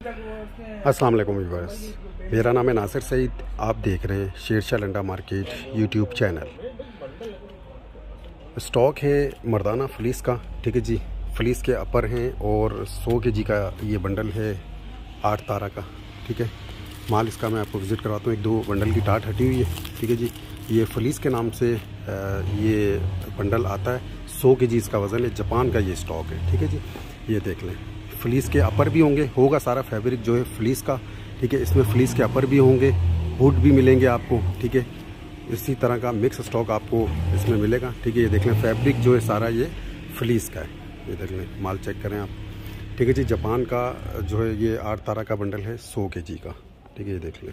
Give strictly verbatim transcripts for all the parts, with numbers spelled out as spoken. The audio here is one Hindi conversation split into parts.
अस्सलाम वालेकुम व्यूअर्स, मेरा नाम है नासिर सईद। आप देख रहे हैं Shershah Landa market YouTube channel. Stock है मर्दाना फ्लीस का, ठीक है जी। फ्लीस के अपर हैं और सौ के जी का ये बंडल है आठ तारा का, ठीक है। माल इसका मैं आपको विज़िट करवाता हूँ। एक दो बंडल की टाट हटी हुई है, ठीक है जी। ये फ्लीस के नाम से ये बंडल आता है। सौ के जी इसका वज़न है। जापान का ये स्टॉक है, ठीक है जी। ये देख लें, फ्लीस के अपर भी होंगे, होगा सारा फैब्रिक जो है फ्लीस का, ठीक है। इसमें फ्लीस के अपर भी होंगे, हुड भी मिलेंगे आपको, ठीक है। इसी तरह का मिक्स स्टॉक आपको इसमें मिलेगा, ठीक है। ये देख लें, फैब्रिक जो है सारा ये फ्लीस का है। ये देख लें, माल चेक करें आप, ठीक है जी। जापान का जो है ये आठ तारा का बंडल है सौ के जी का, ठीक है। ये देख लें,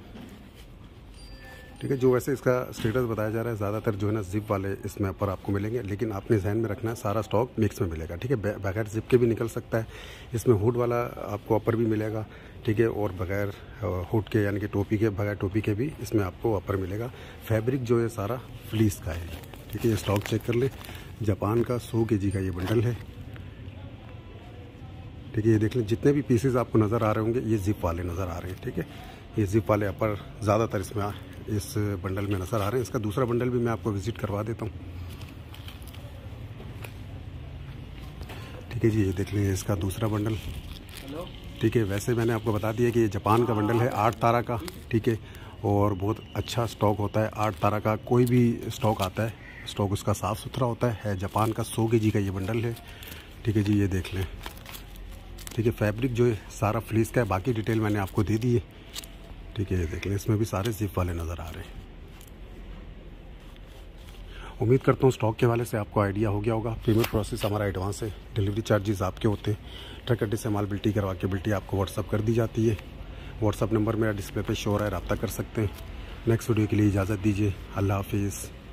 ठीक है। जो वैसे इसका स्टेटस बताया जा रहा है, ज़्यादातर जो है ना जिप वाले इसमें अपर आपको मिलेंगे, लेकिन आपने जहन में रखना है सारा स्टॉक मिक्स में मिलेगा, ठीक है। बगैर जिप के भी निकल सकता है। इसमें हुड वाला आपको अपर भी मिलेगा, ठीक है, और बगैर हुड के यानी कि टोपी के, बगैर टोपी के भी इसमें आपको अपर मिलेगा। फैब्रिक जो है सारा फ्लीस का है, ठीक है। ये स्टॉक चेक कर ले, जापान का सौ के जी का ये बंडल है, ठीक है। ये देख लें, जितने भी पीसेज आपको नज़र आ रहे होंगे ये जिप वाले नज़र आ रहे हैं, ठीक है। ये जिप वाले अपर ज़्यादातर इसमें इस बंडल में नज़र आ रहे हैं। इसका दूसरा बंडल भी मैं आपको विज़िट करवा देता हूँ, ठीक है जी। ये देख लें, इसका दूसरा बंडल, ठीक है। वैसे मैंने आपको बता दिया कि ये जापान का बंडल है आठ तारा का, ठीक है। और बहुत अच्छा स्टॉक होता है आठ तारा का। कोई भी स्टॉक आता है, स्टॉक उसका साफ़ सुथरा होता है। है जापान का सौ के जी का ये बंडल है, ठीक है जी। ये देख लें, ठीक है। फैब्रिक जो है सारा फ्लीस का है। बाकी डिटेल मैंने आपको दे दी है, ठीक है। ये देख लें, इसमें भी सारे जिप वाले नज़र आ रहे हैं। उम्मीद करता हूँ स्टॉक के हवाले से आपको आइडिया हो गया होगा। पेमेंट प्रोसेस हमारा एडवांस है, डिलीवरी चार्जेस आपके होते हैं। ट्रक अड्डे से माल बिल्टी करवा के बिल्टी आपको व्हाट्सअप कर दी जाती है। व्हाट्सअप नंबर मेरा डिस्प्ले पे शो हो रहा है, रब्ता कर सकते हैं। नेक्स्ट वीडियो के लिए इजाज़त दीजिए। अल्लाह हाफिज़।